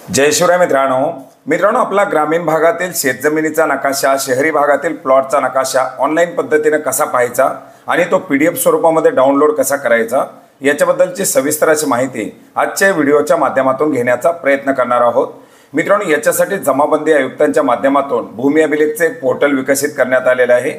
जय शिवराय मित्रांनो आपला ग्रामीण भागातील शेतजमिनीचा नकाशा, शहरी भागातील प्लॉटचा नकाशा ऑनलाईन पद्धतीने कसा पाहायचा आणि तो PDF स्वरूपामध्ये डाउनलोड कसा करायचा याच्याबद्दलची सविस्तर अशी माहिती आजच्या व्हिडिओच्या माध्यमातून घेण्याचा प्रयत्न करणार आहोत। मित्रांनो, याच्यासाठी जमाबंदी आयुक्तांच्या माध्यमातून भूमी अभिलेखचे एक पोर्टल विकसित करण्यात आलेले आहे।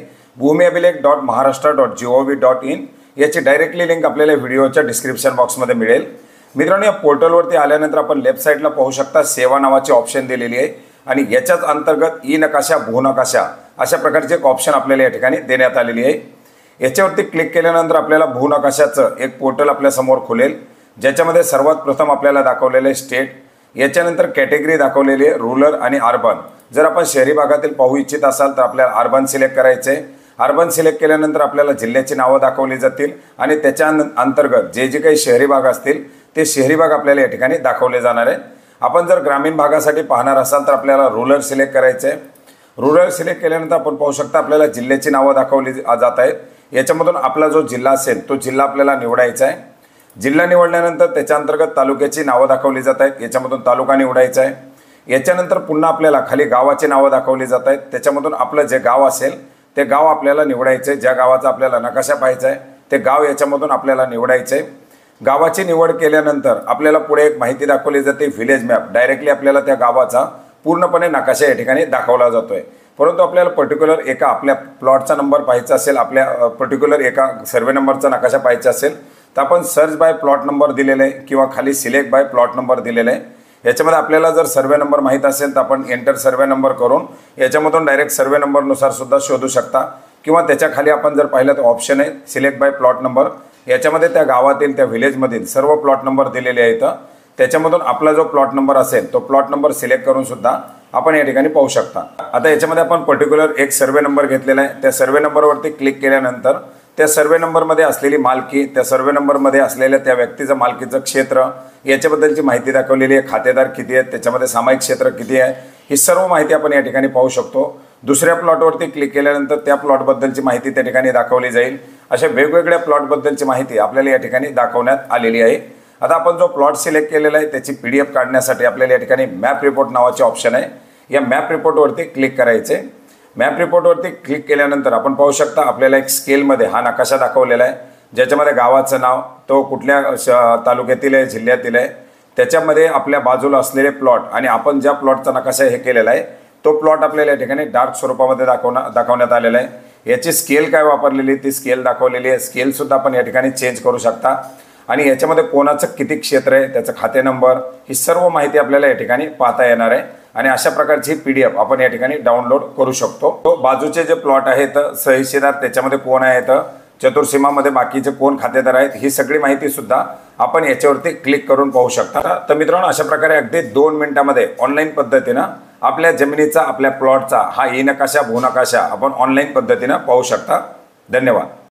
bhumiabhilekh.maharashtra.gov.in याची डायरेक्टली लिंक आपल्याला व्हिडिओच्या डिस्क्रिप्शन बॉक्समध्ये मिळेल। मित्रांनो, या पोर्टलवरती आल्यानंतर आपण लेफ्ट साइडला पाहू शकता सेवा नावाची ऑप्शन दिलेली आहे आणि याच्याच अंतर्गत ई नकाशा, भू नकाशा अशा प्रकारचे एक ऑप्शन आपल्याला या ठिकाणी देण्यात आलेली आहे। याच्यावरती क्लिक केल्यानंतर आपल्याला भू नकाशाचं एक पोर्टल आपल्या समोर खुलेल, ज्याच्यामध्ये सर्वात प्रथम आपल्याला दाखवलेले आहे स्टेट, याच्यानंतर कॅटेगरी दाखवलेली आहे रूरल आणि अर्बन। जर आपण शहरी भागातील पाहू इच्छित असाल तर आपल्याला अर्बन सिलेक्ट करायचे आहे। अर्बन सिलेक्ट केल्यानंतर आपल्याला जिल्ह्याची नावं दाखवली जातील आणि त्याच्या अंतर्गत जे काही शहरी भाग असतील ते शहरी भाग आपल्याला या ठिकाणी दाखवले जाणार आहे। आपण जर ग्रामीण भागासाठी पाहणार असाल तर आपल्याला रूरल सिलेक्ट करायचे आहे। रूरल सिलेक्ट केल्यानंतर आपण पाहू शकता आपल्याला जिल्ह्याची नावं दाखवली जात आहेत। याच्यामधून आपला जो जिल्हा असेल तो जिल्हा आपल्याला निवडायचा आहे। जिल्हा निवडल्यानंतर त्याच्या अंतर्गत तालुक्याची नावं दाखवली जात आहेत, याच्यामधून तालुका निवडायचा आहे। याच्यानंतर पुन्हा आपल्याला खाली गावाची नावं दाखवली जात आहेत, त्याच्यामधून आपलं जे गाव असेल ते गाव आपल्याला निवडायचं आहे। ज्या गावाचा आपल्याला नकाशा पाहायचा आहे ते गाव याच्यामधून आपल्याला निवडायचं आहे। गावाची निवड केल्यानंतर आपल्याला पुढे एक माहिती दाखवली जाते व्हिलेज मॅप। डायरेक्टली आपल्याला त्या गावाचा पूर्णपणे नकाशा या ठिकाणी दाखवला जातोय। परंतु आपल्याला पर्टिक्युलर एका आपल्या प्लॉटचा नंबर पाहायचा असेल, आपल्या पर्टिक्युलर एका सर्वे नंबरचा नकाशा पाहायचा असेल तर आपण सर्च बाय प्लॉट नंबर दिलेला आहे किंवा खाली सिलेक्ट बाय प्लॉट नंबर दिलेला आहे। याच्यामध्ये आपल्याला जर सर्वे नंबर माहीत असेल तर आपण एंटर सर्वे नंबर करून याच्यामधून डायरेक्ट सर्वे नंबरनुसार सुद्धा शोधू शकता, किंवा त्याच्या खाली आपण जर पाहिलं तर ऑप्शन आहे सिलेक्ट बाय प्लॉट नंबर। याच्यामध्ये त्या गावातील त्या व्हिलेजमधील सर्व प्लॉट नंबर दिलेले आहेत, त्याच्यामधून आपला जो प्लॉट नंबर असेल तो प्लॉट नंबर सिलेक्ट करून सुद्धा आपण या ठिकाणी पाहू शकता। आता याच्यामध्ये आपण पर्टिक्युलर एक सर्वे नंबर घेतलेला आहे। त्या सर्वे नंबरवरती क्लिक केल्यानंतर त्या सर्वे नंबरमध्ये असलेली मालकी, त्या सर्वे नंबरमध्ये असलेल्या त्या व्यक्तीचं मालकीचं क्षेत्र याच्याबद्दलची माहिती दाखवलेली आहे। खातेदार किती आहेत, त्याच्यामध्ये सामायिक क्षेत्र किती आहे, ही सर्व माहिती आपण या ठिकाणी पाहू शकतो। दुसऱ्या प्लॉटवरती क्लिक केल्यानंतर त्या प्लॉटबद्दलची माहिती त्या ठिकाणी दाखवली जाईल। अशा वेगवेगळ्या प्लॉटबद्दलची माहिती आपल्याला या ठिकाणी दाखवण्यात आलेली आहे। आता आपण जो प्लॉट सिलेक्ट केलेला आहे त्याची PDF काढण्यासाठी आपल्याला या ठिकाणी मॅप रिपोर्ट नावाचे ऑप्शन आहे, या मॅप रिपोर्टवरती क्लिक करायचे। मॅप रिपोर्टवरती क्लिक केल्यानंतर आपण पाहू शकता आपल्याला एक स्केलमध्ये हा नकाशा दाखवलेला आहे, ज्याच्यामध्ये गावाचं नाव, तो कुठल्या तालुक्यातील आहे, जिल्ह्यातील आहे, त्याच्यामध्ये आपल्या बाजूला असलेले प्लॉट आणि आपण ज्या प्लॉटचा नकाशा हे केलेला आहे तो प्लॉट आपल्याला या ठिकाणी डार्क स्वरूपामध्ये दाखवण्यात आलेला आहे। याची स्केल काय वापरलेली ती स्केल दाखवलेली आहे। स्केलसुद्धा आपण या ठिकाणी चेंज करू शकता आणि याच्यामध्ये कोणाचं किती क्षेत्र आहे, त्याचं खाते नंबर, ही सर्व माहिती आपल्याला या ठिकाणी पाहता येणार आहे आणि अशा प्रकारची PDF आपण या ठिकाणी डाउनलोड करू शकतो। तो बाजूचे जे प्लॉट आहेत, सहीशीदार त्याच्यामध्ये कोण आहेत, चतुर्सीमामध्ये बाकीचे कोण खातेदार आहेत, ही सगळी माहिती सुद्धा आपण याच्यावरती क्लिक करून पाहू शकता। तर मित्रांनो, अशा प्रकारे अगदी 2 मिनिटांमध्ये ऑनलाईन पद्धतीनं आपल्या जमिनीचा, आपल्या प्लॉटचा हा ई नकाशा, भू नकाशा आपण ऑनलाईन पद्धतीनं पाहू शकता। धन्यवाद।